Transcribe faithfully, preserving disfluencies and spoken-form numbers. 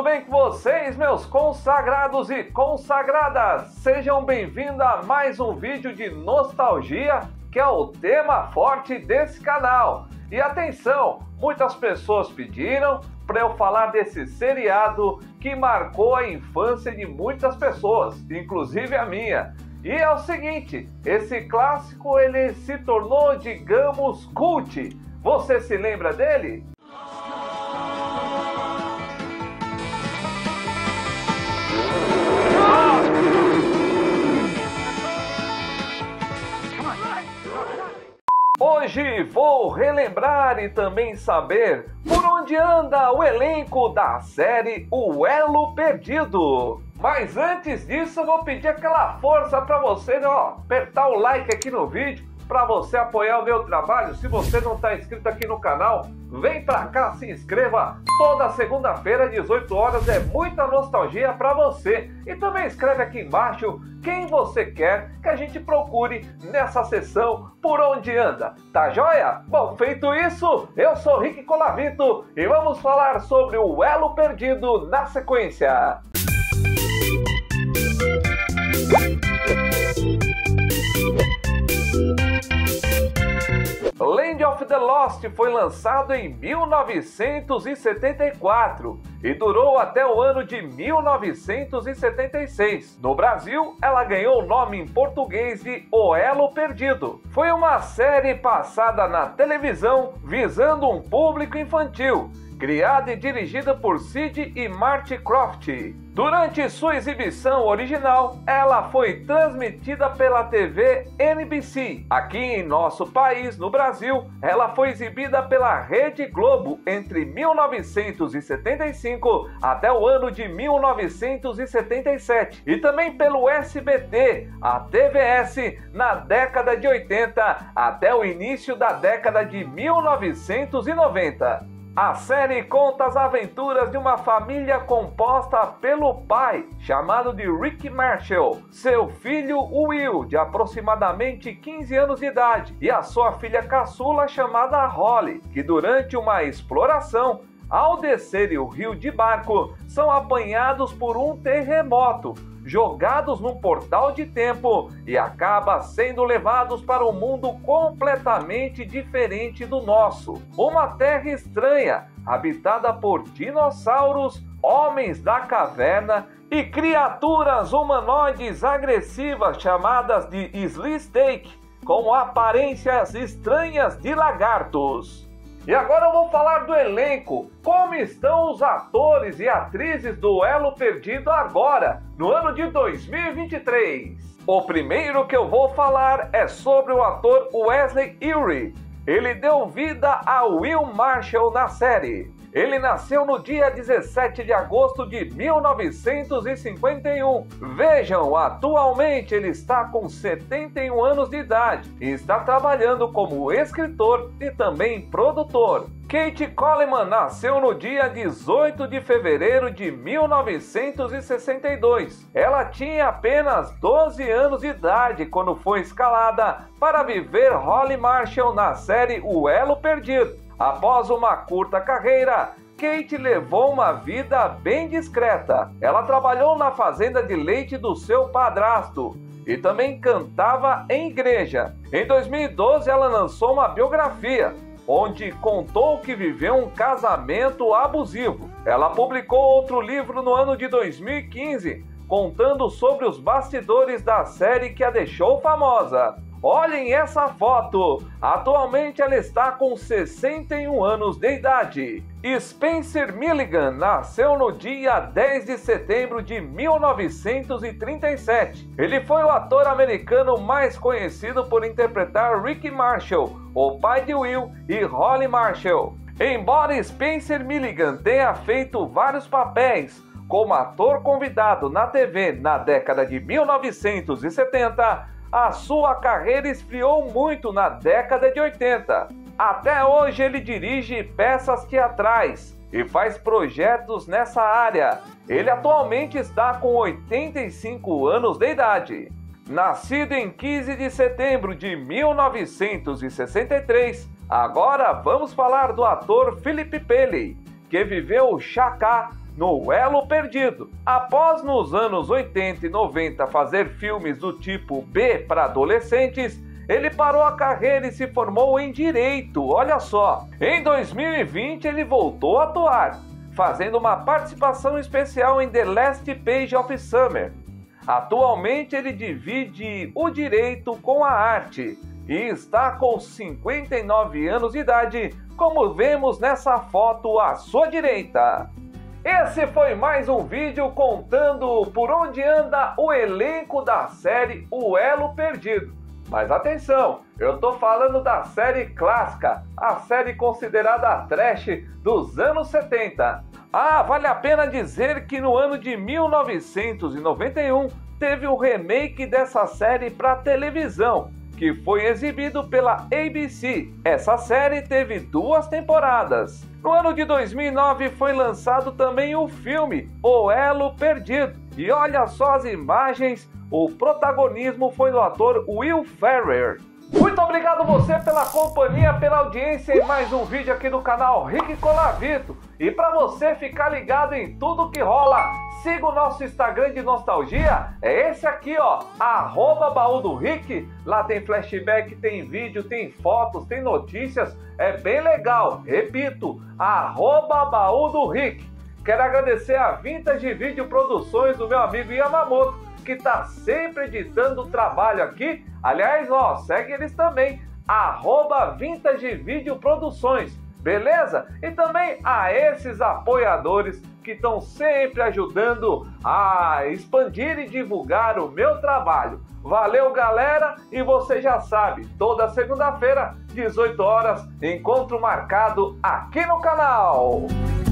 tudo bem com vocês, meus consagrados e consagradas? Sejam bem-vindos a mais um vídeo de nostalgia, que é o tema forte desse canal. E atenção, muitas pessoas pediram para eu falar desse seriado que marcou a infância de muitas pessoas, inclusive a minha. E é o seguinte, esse clássico ele se tornou, digamos, cult. Você se lembra dele? Hoje vou relembrar e também saber por onde anda o elenco da série O Elo Perdido. Mas antes disso eu vou pedir aquela força para você, né, ó, apertar o like aqui no vídeo para você apoiar o meu trabalho. Se você não está inscrito aqui no canal, vem pra cá, se inscreva. Toda segunda-feira, dezoito horas, é muita nostalgia pra você. E também escreve aqui embaixo quem você quer que a gente procure nessa sessão Por Onde Anda. Tá joia? Bom, feito isso, eu sou Rick Colavito e vamos falar sobre o Elo Perdido na sequência. Land of the Lost foi lançado em mil novecentos e setenta e quatro e durou até o ano de mil novecentos e setenta e seis. No Brasil, ela ganhou o nome em português de O Elo Perdido. Foi uma série passada na televisão visando um público infantil, criada e dirigida por Sid e Marty Croft. Durante sua exibição original, ela foi transmitida pela T V N B C. Aqui em nosso país, no Brasil, ela foi exibida pela Rede Globo entre mil novecentos e setenta e cinco até o ano de mil novecentos e setenta e sete e também pelo S B T, a T V S, na década de oitenta até o início da década de mil novecentos e noventa. A série conta as aventuras de uma família composta pelo pai, chamado de Rick Marshall, seu filho Will, de aproximadamente quinze anos de idade, e a sua filha caçula chamada Holly, que durante uma exploração, ao descerem o rio de barco, são apanhados por um terremoto, jogados num portal de tempo e acabam sendo levados para um mundo completamente diferente do nosso. Uma terra estranha, habitada por dinossauros, homens da caverna e criaturas humanoides agressivas chamadas de Sleestake, com aparências estranhas de lagartos. E agora eu vou falar do elenco. Como estão os atores e atrizes do Elo Perdido agora, no ano de dois mil e vinte e três? O primeiro que eu vou falar é sobre o ator Wesley Urey. Ele deu vida a Will Marshall na série. Ele nasceu no dia dezessete de agosto de mil novecentos e cinquenta e um. Vejam, atualmente ele está com setenta e um anos de idade e está trabalhando como escritor e também produtor. Kate Coleman nasceu no dia dezoito de fevereiro de mil novecentos e sessenta e dois. Ela tinha apenas doze anos de idade quando foi escalada para viver Holly Marshall na série O Elo Perdido. Após uma curta carreira, Kate levou uma vida bem discreta. Ela trabalhou na fazenda de leite do seu padrasto e também cantava em igreja. Em dois mil e doze, ela lançou uma biografia, onde contou que viveu um casamento abusivo. Ela publicou outro livro no ano de dois mil e quinze, contando sobre os bastidores da série que a deixou famosa. Olhem essa foto! Atualmente ela está com sessenta e um anos de idade. Spencer Milligan nasceu no dia dez de setembro de mil novecentos e trinta e sete. Ele foi o ator americano mais conhecido por interpretar Rick Marshall, o pai de Will e Holly Marshall. Embora Spencer Milligan tenha feito vários papéis como ator convidado na T V na década de mil novecentos e setenta, a sua carreira esfriou muito na década de oitenta. Até hoje ele dirige peças teatrais e faz projetos nessa área. Ele atualmente está com oitenta e cinco anos de idade. Nascido em quinze de setembro de mil novecentos e sessenta e três, agora vamos falar do ator Philip Paley, que viveu Chaka no Elo Perdido. Após nos anos oitenta e noventa fazer filmes do tipo B para adolescentes, ele parou a carreira e se formou em Direito, olha só. Em dois mil e vinte ele voltou a atuar, fazendo uma participação especial em The Last Page of Summer. Atualmente ele divide o direito com a arte e está com cinquenta e nove anos de idade, como vemos nessa foto à sua direita. Esse foi mais um vídeo contando por onde anda o elenco da série O Elo Perdido. Mas atenção, eu tô falando da série clássica, a série considerada trash dos anos setenta. Ah, vale a pena dizer que no ano de mil novecentos e noventa e um teve um remake dessa série para televisão, que foi exibido pela A B C. Essa série teve duas temporadas. No ano de dois mil e nove foi lançado também o filme O Elo Perdido. E olha só as imagens, o protagonismo foi do ator Will Ferrell. Muito obrigado você pela companhia, pela audiência em mais um vídeo aqui do canal Rick Colavito. E para você ficar ligado em tudo que rola, siga o nosso Instagram de nostalgia, é esse aqui ó, arroba baú do Rick. Lá tem flashback, tem vídeo, tem fotos, tem notícias, é bem legal. Repito, arroba baú do Rick. Quero agradecer a Vintage Video Produções do meu amigo Yamamoto, que tá sempre editando o trabalho aqui. Aliás, ó, segue eles também, arroba Vintage Video Produções, beleza? E também a esses apoiadores que estão sempre ajudando a expandir e divulgar o meu trabalho. Valeu, galera, e você já sabe, toda segunda-feira, dezoito horas, encontro marcado aqui no canal.